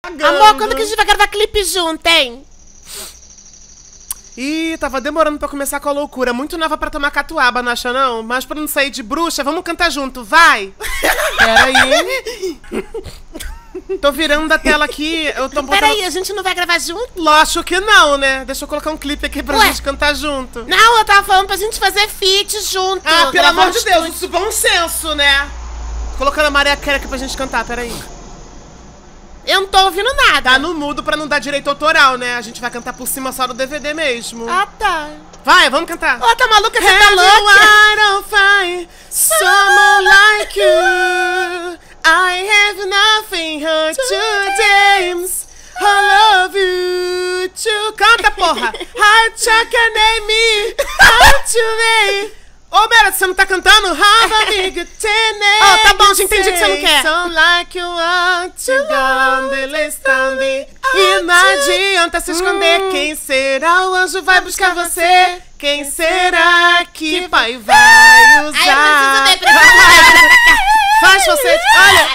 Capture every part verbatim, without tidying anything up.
Amor, quando que a gente vai gravar clipe junto, hein? Ih, tava demorando pra começar com a loucura. Muito nova pra tomar catuaba, não acha não? Mas pra não sair de bruxa, vamos cantar junto, vai! Peraí. Tô virando a tela aqui, eu tô botando... Peraí, a gente não vai gravar junto? Lógico que não, né? Deixa eu colocar um clipe aqui pra Ué? gente cantar junto. Não, eu tava falando pra gente fazer feat junto. Ah, pelo amor de Deus, tudo. isso é bom senso, né? Colocando a Maria Quer aqui pra gente cantar, peraí. Eu não tô ouvindo nada. Tá no mudo pra não dar direito autoral, né? A gente vai cantar por cima só do D V D mesmo. Ah, tá. Vai, vamos cantar. Ô, tá maluca? Você tá louca? I don't find someone like you. I have nothing hurt to James. I love you too. Canta, porra. Heart chuck me. Heart to me. Ô, Mera, você não tá cantando? Have a big tennis. Ó, tá bom, já entendi que você não quer. Sound like you want to go the list me. E não adianta se esconder. Quem será o anjo vai buscar você? Quem será que vai, vai usar? Ai, eu preciso ver pra Faz você. Olha.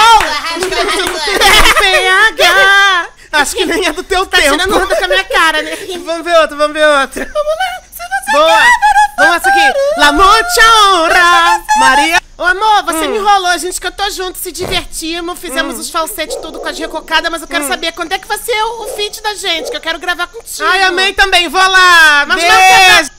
P H. Acho que nem é do teu Tá tempo. tirando onda com a minha cara, né? Vamos ver outra, vamos ver outra. Vamos lá, se você Boa. quer. Vamos essa aqui. La mucha honra. Maria. Ô, amor, você Hum. me enrolou, a gente cantou junto, se divertimos, fizemos Hum. os falsetes tudo com as recocadas, mas eu quero Hum. saber quando é que vai ser o, o feat da gente, que eu quero gravar contigo. Ai, amei também. Vou lá. Mas Beijo. não quer-